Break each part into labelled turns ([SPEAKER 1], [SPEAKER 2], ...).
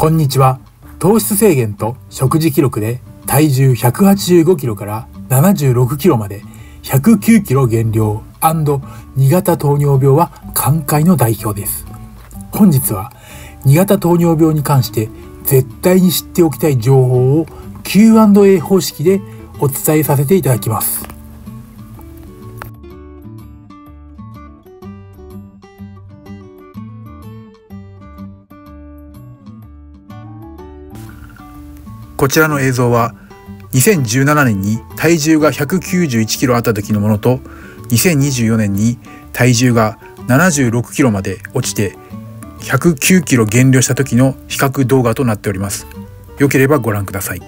[SPEAKER 1] こんにちは。糖質制限と食事記録で体重185キロから76キロまで109キロ減量&2型糖尿病は寛解の代表です。本日は2型糖尿病に関して絶対に知っておきたい情報を Q&A 方式でお伝えさせていただきます。こちらの映像は2017年に体重が191キロあった時のものと2024年に体重が76キロまで落ちて109キロ減量した時の比較動画となっております。よければご覧ください。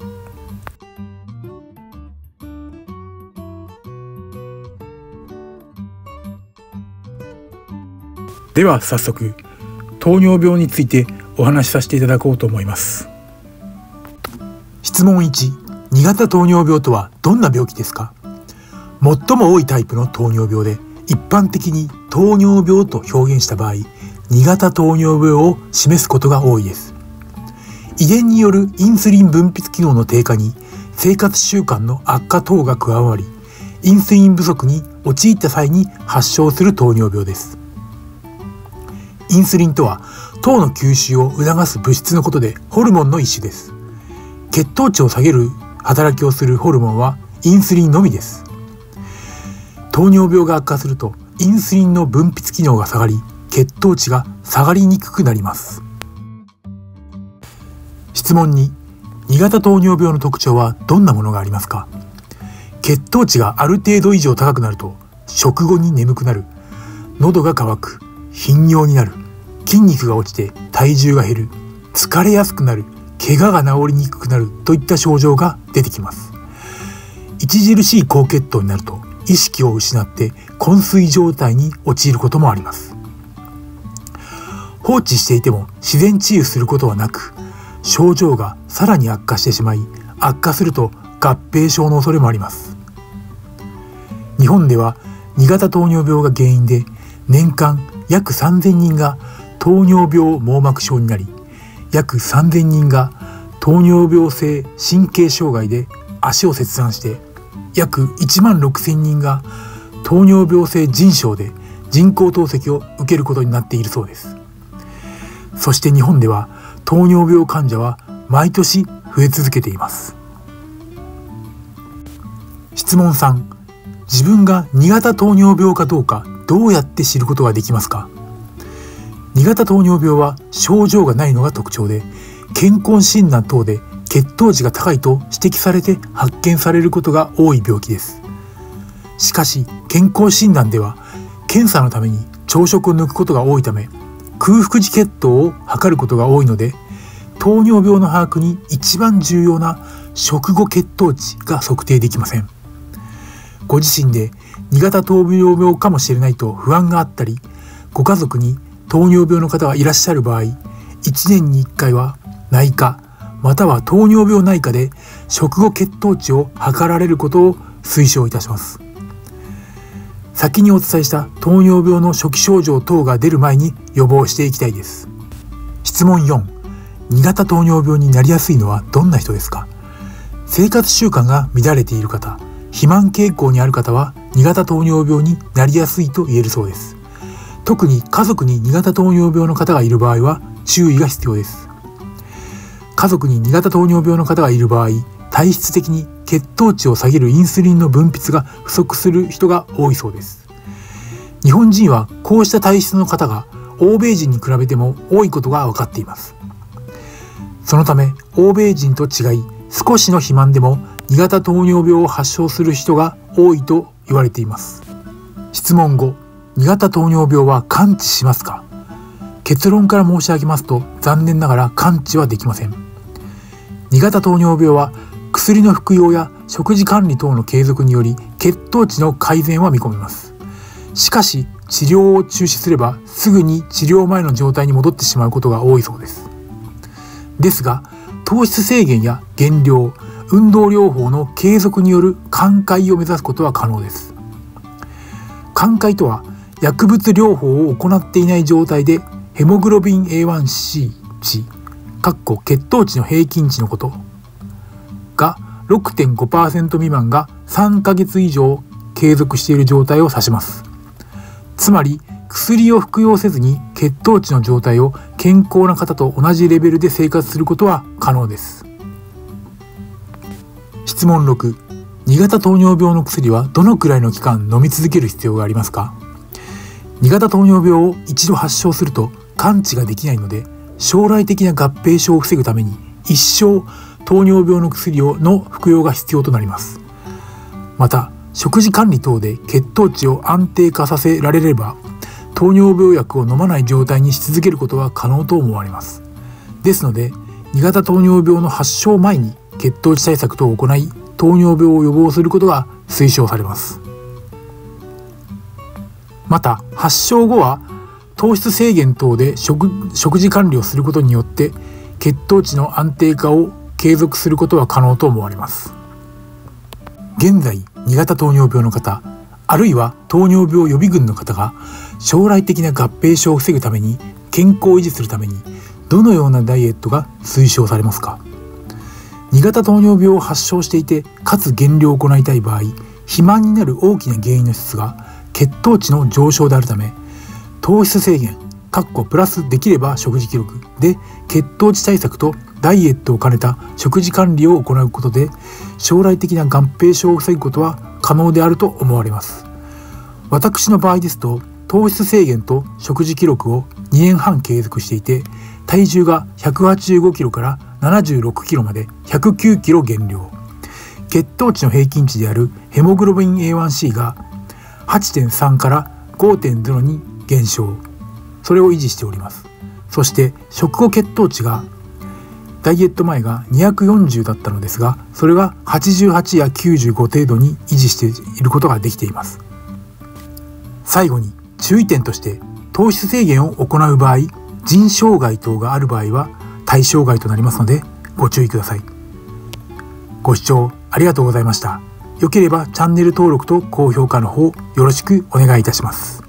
[SPEAKER 1] では早速糖尿病についてお話しさせていただこうと思います。質問1、2型糖尿病とはどんな病気ですか？最も多いタイプの糖尿病で、一般的に糖尿病と表現した場合、2型糖尿病を示すことが多いです。遺伝によるインスリン分泌機能の低下に生活習慣の悪化等が加わり、インスリン不足に陥った際に発症する糖尿病です。インスリンとは糖の吸収を促す物質のことで、ホルモンの一種です。血糖値を下げる働きをするホルモンはインスリンのみです。糖尿病が悪化するとインスリンの分泌機能が下がり、血糖値が下がりにくくなります。質問2、2型糖尿病の特徴はどんなものがありますか？血糖値がある程度以上高くなると食後に眠くなる、喉が渇く、頻尿になる、筋肉が落ちて体重が減る、疲れやすくなる、怪我が治りにくくなるといった症状が出てきます。著しい高血糖になると意識を失って昏睡状態に陥ることもあります。放置していても自然治癒することはなく、症状がさらに悪化してしまい、悪化すると合併症の恐れもあります。日本では2型糖尿病が原因で年間約3000人が糖尿病網膜症になり、約3000人が糖尿病性神経障害で足を切断して、約1万6000人が糖尿病性腎症で人工透析を受けることになっているそうです。そして日本では糖尿病患者は毎年増え続けています。質問3、自分が2型糖尿病かどうかどうやって知ることができますか？2型糖尿病は症状がないのが特徴で、健康診断等で血糖値が高いと指摘されて発見されることが多い病気です。しかし健康診断では検査のために朝食を抜くことが多いため、空腹時血糖を測ることが多いので、糖尿病の把握に一番重要な食後血糖値が測定できません。ご自身で2型糖尿病かもしれないと不安があったり、ご家族に糖尿病の方がいらっしゃる場合、1年に1回は内科または糖尿病内科で食後血糖値を測られることを推奨いたします。先にお伝えした糖尿病の初期症状等が出る前に予防していきたいです。質問4、2型糖尿病になりやすいのはどんな人ですか？生活習慣が乱れている方、肥満傾向にある方は2型糖尿病になりやすいと言えるそうです。特に家族に2型糖尿病の方がいる場合は注意が必要です。家族に2型糖尿病の方がいる場合、体質的に血糖値を下げるインスリンの分泌が不足する人が多いそうです。日本人はこうした体質の方が欧米人に比べても多いことが分かっています。そのため欧米人と違い、少しの肥満でも2型糖尿病を発症する人が多いと言われています。質問5、2型糖尿病は完治しますか？結論から申し上げますと、残念ながら完治はできません。2型糖尿病は薬の服用や食事管理等の継続により血糖値の改善は見込めます。しかし治療を中止すればすぐに治療前の状態に戻ってしまうことが多いそうです。ですが糖質制限や減量、運動療法の継続による寛解を目指すことは可能です。寛解とは薬物療法を行っていない状態でヘモグロビン A1C 値、 血糖値の平均値のことが 6.5% 未満が3ヶ月以上継続している状態を指します。つまり薬を服用せずに血糖値の状態を健康な方と同じレベルで生活することは可能です。質問6、2型糖尿病の薬はどのくらいの期間飲み続ける必要がありますか？2型糖尿病を一度発症すると完治ができないので、将来的な合併症を防ぐために一生糖尿病の薬の服用が必要となります。また食事管理等で血糖値を安定化させられれば、糖尿病薬を飲まない状態にし続けることは可能と思われます。ですので2型糖尿病の発症前に血糖値対策等を行い、糖尿病を予防することが推奨されます。また発症後は糖質制限等で食事管理をすることによって血糖値の安定化を継続することは可能と思われます。現在2型糖尿病の方、あるいは糖尿病予備軍の方が将来的な合併症を防ぐために、健康を維持するためにどのようなダイエットが推奨されますか？ 2 型糖尿病を発症していてかつ減量を行いたい場合、肥満になる大きな原因の一つが血糖値の上昇であるため、糖質制限プラスできれば食事記録で血糖値対策とダイエットを兼ねた食事管理を行うことで、将来的な合併症を防ぐことは可能であると思われます。私の場合ですと、糖質制限と食事記録を2年半継続していて、体重が185キロから76キロまで109キロ減量、血糖値の平均値であるヘモグロビン A1C が 8.3 から 5.0 に減少、それを維持しております。そして食後血糖値がダイエット前が240だったのですが、それが88や95程度に維持していることができています。最後に注意点として、糖質制限を行う場合、腎障害等がある場合は対象外となりますのでご注意ください。ご視聴ありがとうございました。よければチャンネル登録と高評価の方よろしくお願いいたします。